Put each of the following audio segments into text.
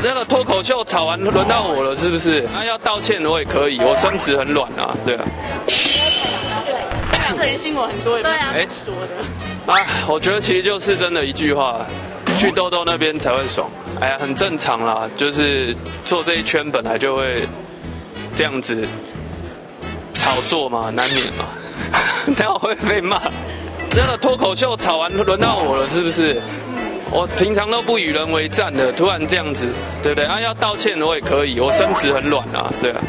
那个脱口秀吵完，轮到我了，是不是？那要道歉我也可以，我身子很软啊，对啊。 这人信我很多，对啊，多的。 啊，我觉得其实就是真的一句话，去豆豆那边才会爽。哎呀，很正常啦，就是做这一圈本来就会这样子炒作嘛，难免嘛。但我会被骂。那个脱口秀吵完，轮到我了，是不是？我平常都不与人为战的，突然这样子，对不对？啊，要道歉我也可以，我身子很软啊，对啊。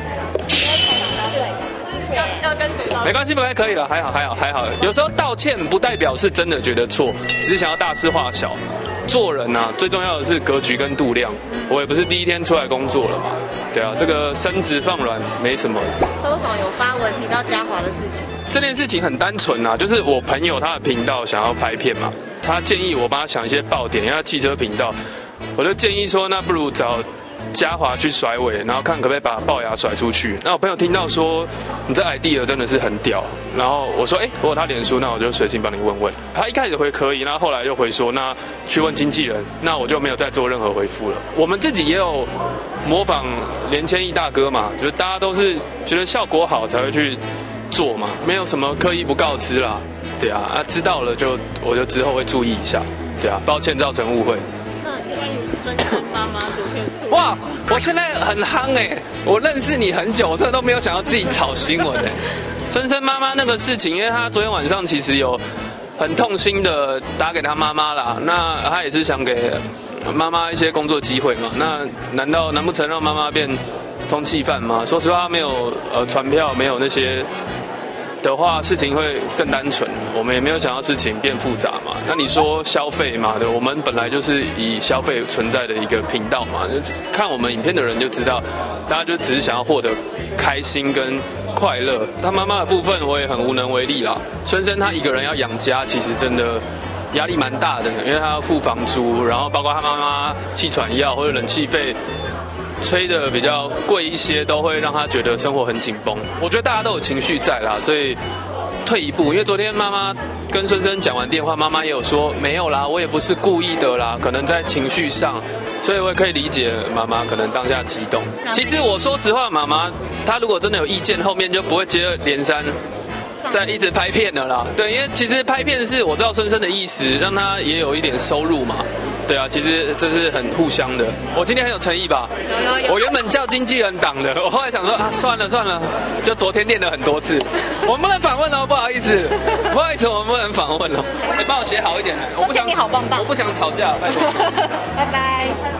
要跟谁道歉？ 没关系，没关系，可以了，还好。有时候道歉不代表是真的觉得错，只是想要大事化小。做人啊，最重要的是格局跟度量。我也不是第一天出来工作了嘛，对啊，这个身子放软没什么。 周总有发文提到嘉华的事情， 这件事情很单纯啊，就是我朋友他的频道想要拍片嘛，他建议我帮他想一些爆点，因为他汽车频道，我就建议说，那不如找嘉华去甩尾，然后看可不可以把龅牙甩出去。那我朋友听到说你这 idea 真的是很屌，然后我说我有他脸书，那我就随性帮你问问。他一开始回可以，那后来就回说那去问经纪人，那我就没有再做任何回复了。我们自己也有模仿连千亿大哥嘛，就是大家都是觉得效果好才会去做嘛，没有什么刻意不告知啦。对啊，知道了我就之后会注意一下。对啊，抱歉造成误会。 那关于孙生妈妈昨天哇，我现在很夯我认识你很久，我真的都没有想要自己炒新闻孙生妈妈那个事情，因为她昨天晚上其实有很痛心的打给她妈妈啦，那她也是想给妈妈一些工作机会嘛，那难不成让妈妈变通缉犯吗？说实话，没有传票，没有那些的话，事情会更单纯。我们也没有想要事情变复杂嘛。那你说消费嘛，对，我们本来就是以消费存在的一个频道嘛。看我们影片的人就知道，大家就只是想要获得开心跟快乐。他妈妈的部分我也很无能为力啦。孙生他一个人要养家，其实真的压力蛮大的，因为他要付房租，然后包括他妈妈气喘药或者冷气费吹的比较贵一些，都会让他觉得生活很紧绷。我觉得大家都有情绪在啦，所以退一步，因为昨天妈妈跟孙生讲完电话，妈妈也有说没有啦，我也不是故意的啦，可能在情绪上，所以我也可以理解妈妈可能当下激动。其实我说实话，妈妈她如果真的有意见，后面就不会接二连三在一直拍片了啦。对，因为其实拍片是我知道孙生的意思，让他也有一点收入嘛。对啊，其实这是很互相的。我今天很有诚意吧？有。我原本叫经纪人挡的，我后来想说啊，算了，就昨天练了很多次。我们不能访问哦，不好意思，我们不能访问哦。你帮我写好一点，我不想你好棒棒，我不想吵架，拜托。 拜拜。